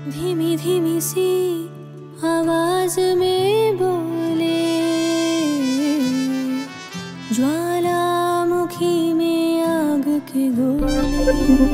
धीमी धीमी सी आवाज में बोले, ज्वालामुखी में आग के गोले।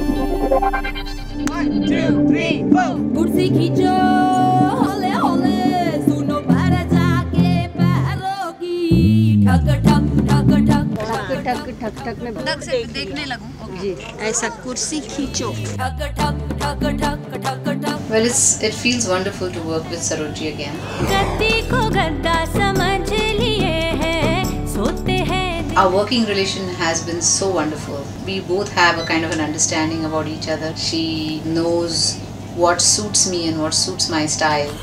1 2 3 4 कुर्सी खींचो होले होले, सुनो पर जाके पैरों की ठक ठक ठक ठक ठक ठक ठक ठक में धक से देखने लगूं जी ऐसा कुर्सी खींचो। ठक ठक ठक ठक ठक ठक। Well, it feels wonderful to work with Sarojji again. गद्दी को गद्दा समझ लिए हैं, सोते हैं। Our working relation has been so wonderful. We both have a kind of an understanding about each other. She knows what suits me and what suits my style.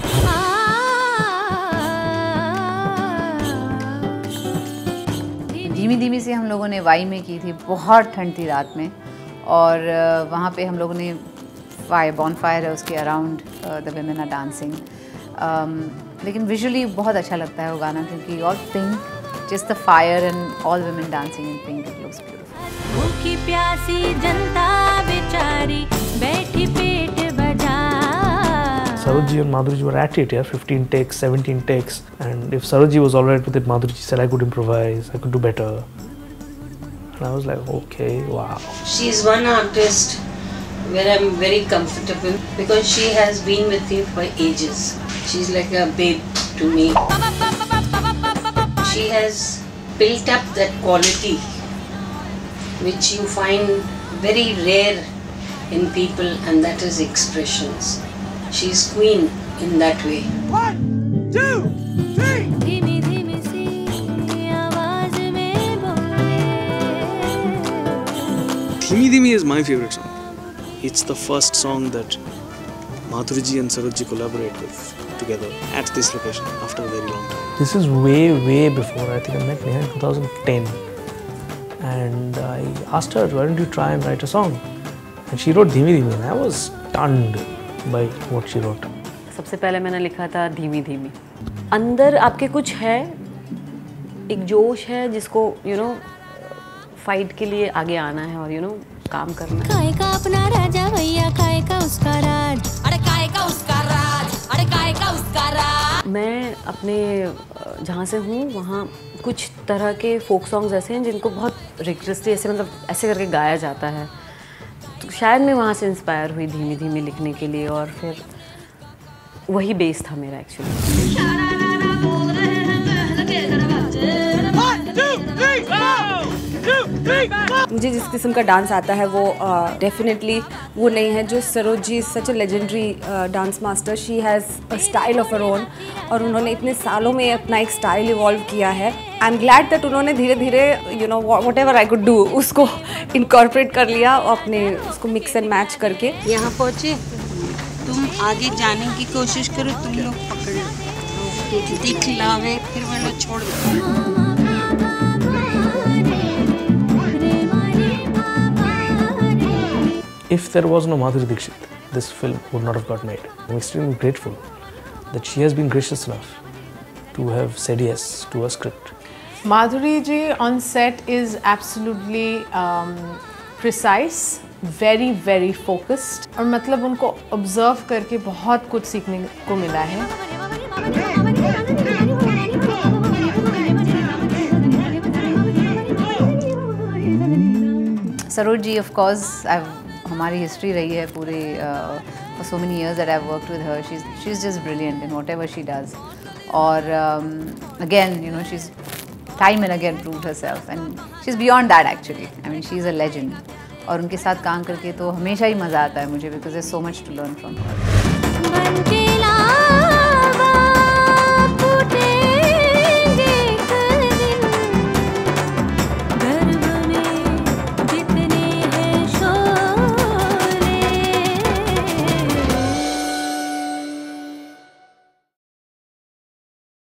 धीमी धीमी से हम लोगों ने वाई में की थी, बहुत ठंड थी रात में, और वहाँ पे हम लोगों ने बॉनफायर है उसके around the women are dancing. लेकिन विजुअली बहुत अच्छा लगता है वो गाना, क्योंकि all pink, just the fire and all women dancing in pink, it looks beautiful. भूखी प्यासी जनता बेचारी बैठी पेट बजा। Sarojji and Madhuri were at it, 15 takes, 17 takes, and if Sarojji was alright with it, Madhuri said I could improvise, I could do better, and I was like, okay, wow. She's one artist where I'm very comfortable because she has been with me for ages. She's like a babe to me. She has built up that quality which you find very rare in people, and that is expressions. She's queen in that way. 1 2 3 धीमी धीमी सी आवाज में बोले। Dhimi Dhimi is my favorite song. It's the first song that Madhuri ji and Sarojji collaborate with together at this location after a very long time. This is way before. I think I met Neha in 2010, and I asked her, why don't you try and write a song? And she wrote Dhimi Dhimi, and I was stunned by what she wrote. सबसे पहले मैंने लिखा था धीमी धीमी। अंदर आपके कुछ है, एक जोश है जिसको फाइट के लिए आगे आना है और काम करना है। काय का अपना राजा भैया, काय का उसका राज, अरे काय का उसका राज, अरे काय का उसका राज। मैं अपने जहाँ से हूँ वहाँ कुछ तरह के फोक सॉन्ग्स ऐसे हैं जिनको बहुत रिक्वेस्टली ऐसे करके गाया जाता है, तो शायद मैं वहाँ से इंस्पायर हुई धीमी धीमी लिखने के लिए, और फिर वही बेस था मेरा एक्चुअली। 1 2 3 4 2 3 4 मुझे जिस किस्म का डांस आता है वो डेफिनेटली वो नहीं है जो Saroji, such a legendary dance master. She has a style of her own, और उन्होंने इतने सालों में अपना एक स्टाइल इवॉल्व किया है। आई एम ग्लैड दैट उन्होंने धीरे धीरे whatever I could do उसको इनकॉर्पोरेट कर लिया, अपने उसको मिक्स एंड मैच करके यहाँ पहुँचे, तुम आगे जाने की कोशिश करो, तुम लोग पकड़ो, दिखलावे, फिर मैं लोग छोड़ दो। If there was no Madhuri Dixit, this film would not have got made. I'm extremely grateful that she has been gracious enough to have said yes to a script. Madhuri ji on set is absolutely precise, very focused, और मतलब उनको observe करके बहुत कुछ सीखने को मिला है। Sarojji, of course, हमारी हिस्ट्री रही है पूरे for so many years that I've worked with her. She's just brilliant in whatever she does. और again, she's time and again proved herself, and she's beyond that actually. I mean, she's a legend. और उनके साथ काम करके तो हमेशा ही मज़ा आता है मुझे, because there's so much to learn from her.